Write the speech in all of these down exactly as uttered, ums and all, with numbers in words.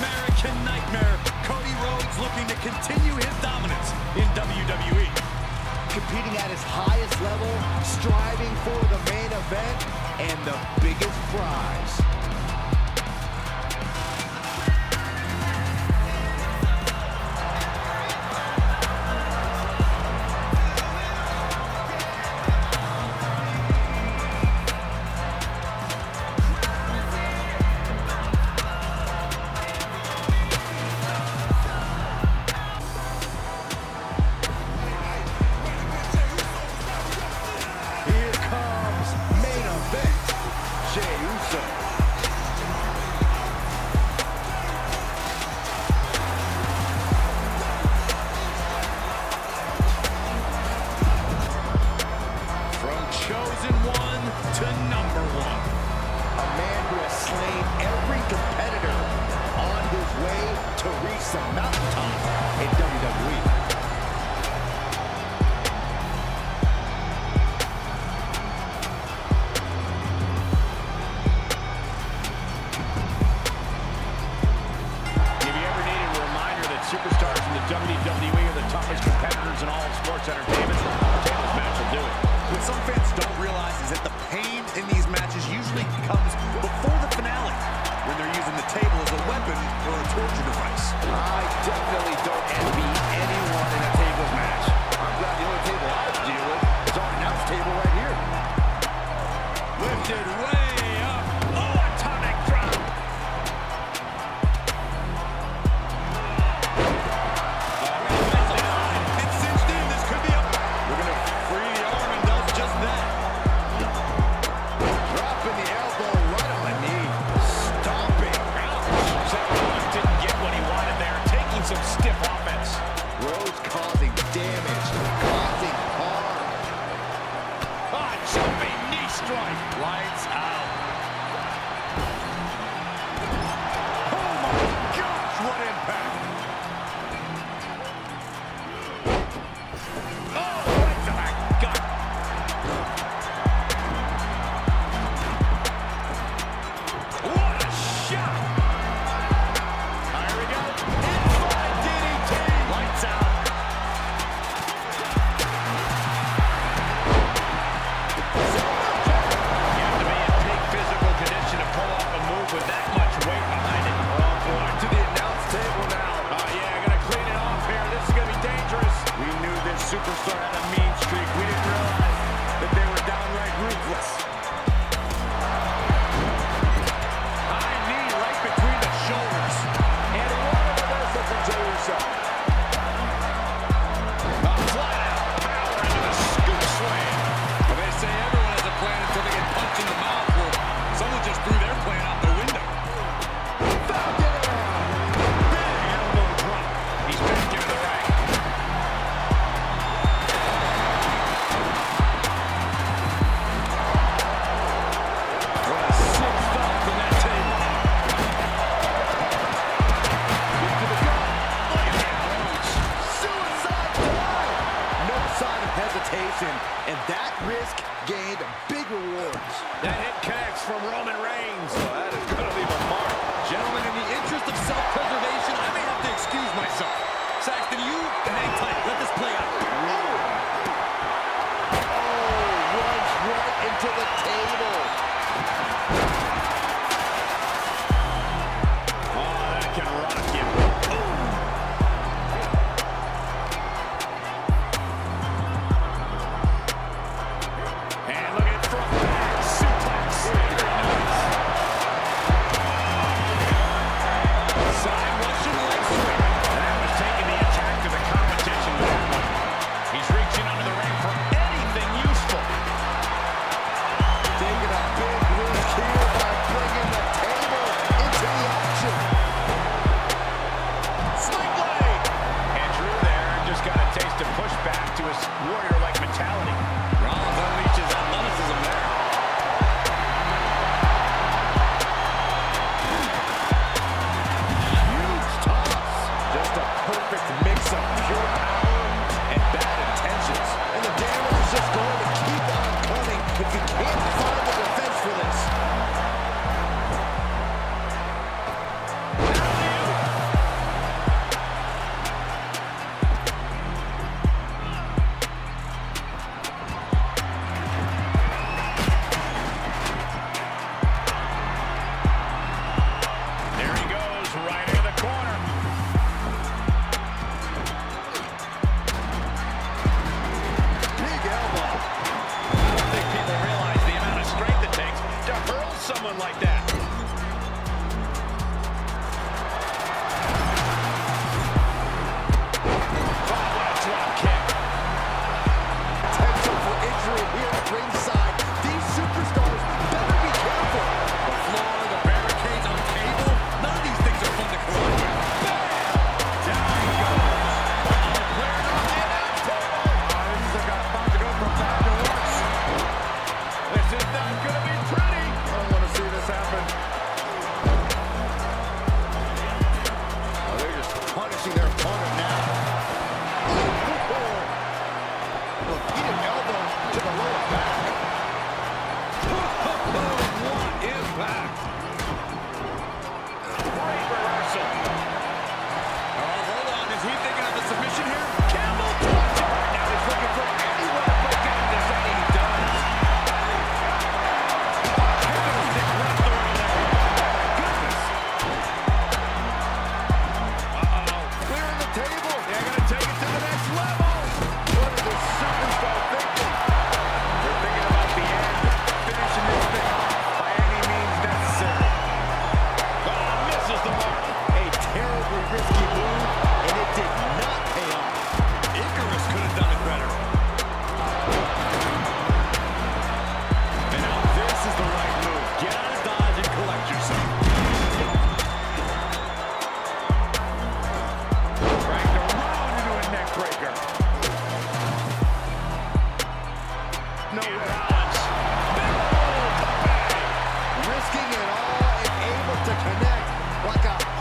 American Nightmare, Cody Rhodes looking to continue his dominance in W W E. Competing at his highest level, striving for the main event and the biggest prize. Chosen one to number one. A man who has slain every competitor on his way to reach the mountaintop in W W E. If you ever needed a reminder that superstars in the W W E are the toughest competitors in all of sports entertainment, Tables match will do it. What some fans don't realize is that the pain in these matches usually comes before the finale, when they're using the table as a weapon or a torture device. I definitely don't envy anyone in a tables match. I'm glad the only table I have to deal with is our announce table right here. Lifted way up. Oh, atomic drop. It's cinched in. This could be up. We're going to free the arm and does just that. Dropping the elbow right on the knee. Stomping. Ouch. Seth didn't get what he wanted there. Taking some stiff offense. Rhodes causing damage, causing harm. Ah, jumping knee strike. Lights out. Oh my gosh, what impact. Oh, right to the gut. What a shot. Here we go. Inside D D T. Lights out. You have to be in peak physical condition to pull off a move with that much weight behind it. Oh, boy. To the announce table now. Oh, yeah, gotta clean it off here. This is gonna be dangerous. We knew this superstar had a mean streak. We didn't realize that they were downright ruthless. High knee right between the shoulders. And what a reversal from Jey Uso. A flat out power into the scoop slam. Well, they say everyone has a plan until they get punched in the mouth. Well, someone just threw their plan out the window. Falcon Arrow. Big elbow drop. He's back into the ring. What a sick thought from that table. Kick to the gut. Look at that punch. Suicide dive. No sign of hesitation, and that risk gained big rewards. That hit connects from Roman Reigns. Oh, that is going to leave a mark. Gentlemen, in the interest of self-preservation, I may have to excuse myself. Saxton, you hang tight. Let this play out. Oh, runs right into the table. Oh, that can rock you. And look at it from back.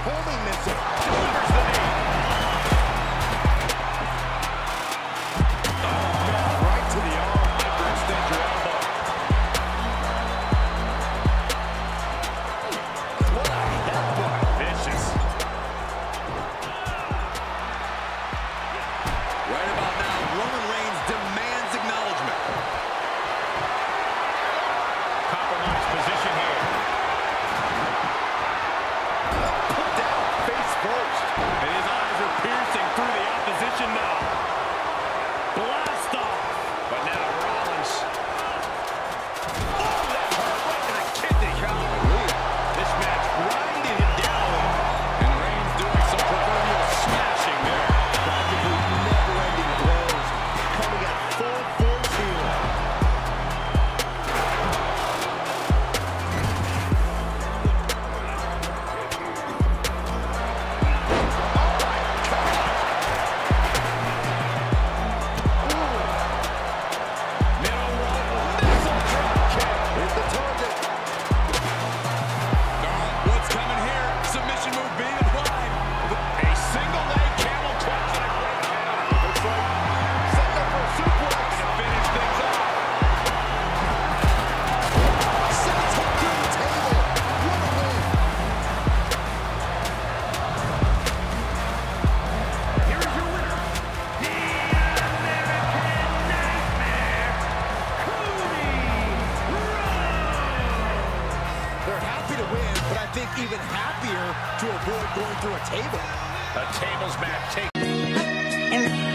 homing missile. Delivers the knee. Oh, man, right to the arm. Hyperextend your elbow. What a headbutt. Vicious. Right about now, Roman Reigns demands acknowledgement. Compromised position here. Put down face first. And his eyes are piercing through the opposition now. Blast off. But now Rollins. Oh, that hurt right to the kidney. Hallelujah. This match grinding him down. And Reigns doing some proverbial smashing there. Practically never-ending blows. Coming at full force here. Middle rope. Missile drop kick. Hit the target. What's coming here? Submission move being applied. A single leg camel clutch and a great counter. Looks like setting up for a suplex. To finish things off. Sends him to the table. What a win. Here's your winner, the American Nightmare, Cody Rhodes. They're happy to win, but I think even happier to avoid going through a table. A tables match take. And